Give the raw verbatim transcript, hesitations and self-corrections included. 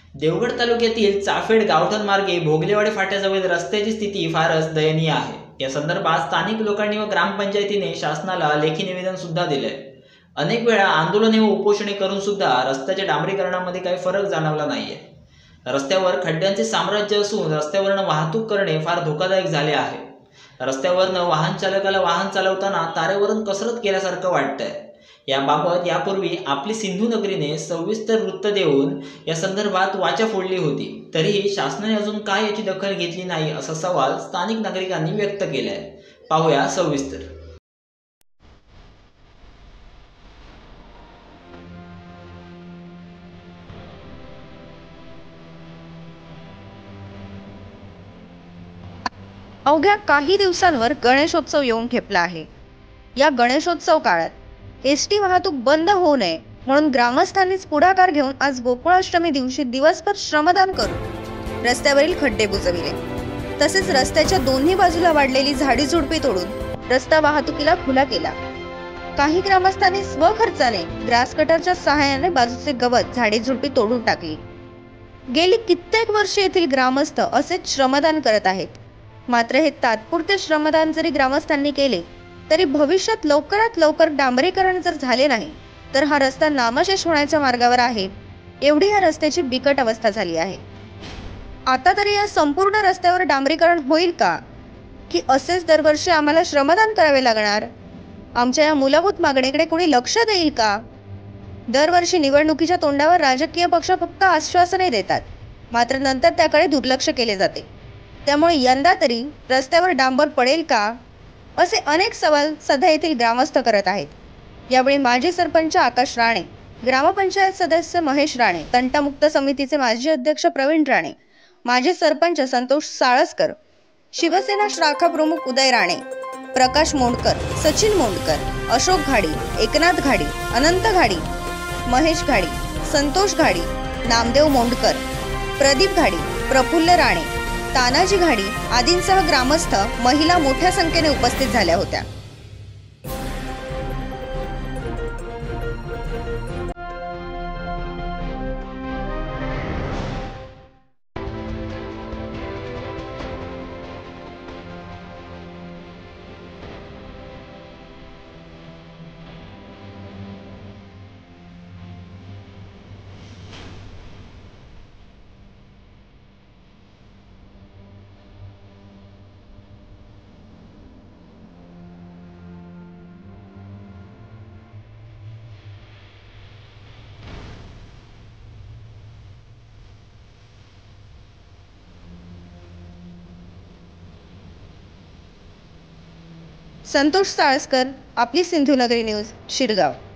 देवगड तालुक्यातील चाफेड गावठण मार्गे भोगलेवाडी फाट्याजवळ रस्त्याची स्थिती फारच दयनीय आहे। या संदर्भात स्थानिक लोकांनी व ग्रामपंचायतीने शासनाला लेखी निवेदन सुद्धा दिले। अनेक वेळा आंदोलने व उपोषणे करून सुद्धा रस्त्याच्या डांबरीकरणामध्ये काही फरक जाणवला नाहीये। रस्त्यावर खड्ड्यांचे साम्राज्य असून रस्त्यावरनं वाहतूक करणे फार धोकादायक झाले आहे। रस्त्यावरनं वाहन चालकाला वाहन चालवताना तारेवरून कसरत केल्यासारखं वाटतंय। याबाबत यापूर्वी आपली सिंधू नगरीने सविस्तर वृत्त देऊन या संदर्भात वाचा फोडली होती, तरीही शासनाने अजून काय याची दखल घेतली नाही असा सवाल स्थानिक नागरिकांनी व्यक्त केलाय। पाहूया सविस्तर। अवघ्या काही दिवसांवर गणेशोत्सव येऊन ठेपला आहे। या गणेशोत्सव काळात एस टी वाहतूक बंद होऊ नये म्हणून ग्रामस्थांनीच पुढाकार घेऊन आज गोकुळाष्टमी दिवशी दिवसभर श्रमदान करून रस्त्यावरील खड्डे बुजविले। तसेच रस्त्याच्या दोन्ही बाजूला वाढलेली झाडी झुडपे तोडून रस्ता वाहतुकीला खुला केला। काही ग्रामस्थांनी स्वखर्चाने ग्रास कटरच्या सहाय्याने बाजूचे गवत झाडी झुडपे तोडून टाकली। गेली कित्येक वर्षे येथील ग्रामस्थ असेच श्रमदान करत आहेत। मात्र हे तात्पुरते श्रमदान जरी ग्रामस्थांनी केले तरी भविष्यात लवकरात लवकर डांबरीकरण जर झाले नाही तर हा रस्ता नामशेष होण्याच्या मार्गावर आहे। एवढी या रस्त्याची बिकट अवस्था झाली आहे। आता तरी या संपूर्ण रस्त्यावर डांबरीकरण होईल का, की असेच दरवर्षी आम्हाला श्रमदान करावे लागणार? आमच्या या मूलभूत मागणीकडे कोणी लक्ष देईल का? दरवर्षी निवडणुकीच्या तोंडावर राजकीय पक्ष फक्त आश्वासने देतात, मात्र नंतर त्याकडे दुर्लक्ष केले जाते। त्यामुळे यंदा तरी रस्त्यावर डांबर पडेल का, असे अनेक सवाल सध्या येथील ग्रामस्थ करत आहेत। यावेळी माजी सरपंच आकाश राणे, ग्रामपंचायत सदस्य महेश राणे, तंटामुक्त समितीचे माजी अध्यक्ष प्रवीण राणे, माजी सरपंच संतोष साळसकर, शिवसेना शाखा प्रमुख उदय राणे, प्रकाश मोंडकर, सचिन मोंडकर, अशोक घाडी, एकनाथ घाडी, अनंत घाडी, महेश घाडी, संतोष घाडी, नामदेव मोंडकर, प्रदीप घाडी, प्रफुल्ल राणे, तानाजी घाडी आदींसह ग्रामस्थ महिला मोठ्या संख्येने उपस्थित झाल्या होत्या। संतोष साळसकर, आपली सिंधू नगरी न्यूज, शिरगाव।